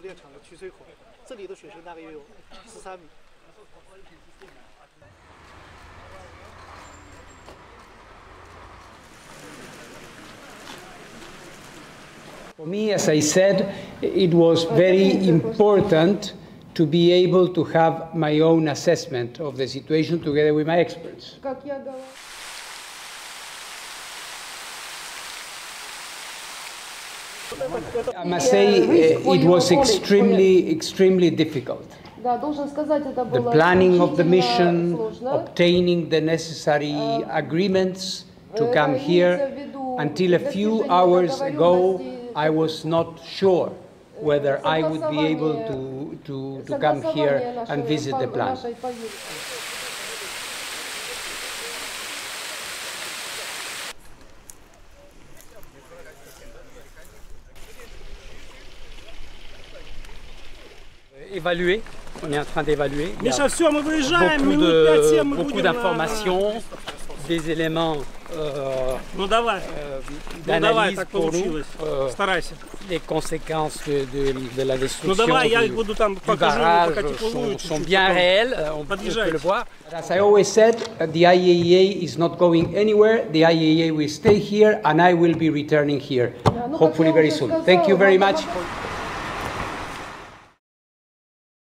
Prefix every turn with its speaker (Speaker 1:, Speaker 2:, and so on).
Speaker 1: 炼厂的取水口，这里的水深大概有13米。
Speaker 2: For me, as I said, it was very important to be able to have my own assessment of the situation together with my experts. I must say it was extremely difficult. The planning of the mission, obtaining the necessary agreements to come here. Until a few hours ago, I was not sure whether I would be able to come here and visit the plant. Évaluer, on est en train d'évaluer. Il y a beaucoup d'informations, des éléments d'analyse pour nous, les conséquences de la destruction du barrage sont bien réelles, on peut le voir. As I always said, the IAEA is not going anywhere, the IAEA will stay here and I will be returning here, hopefully very soon. Thank you very much.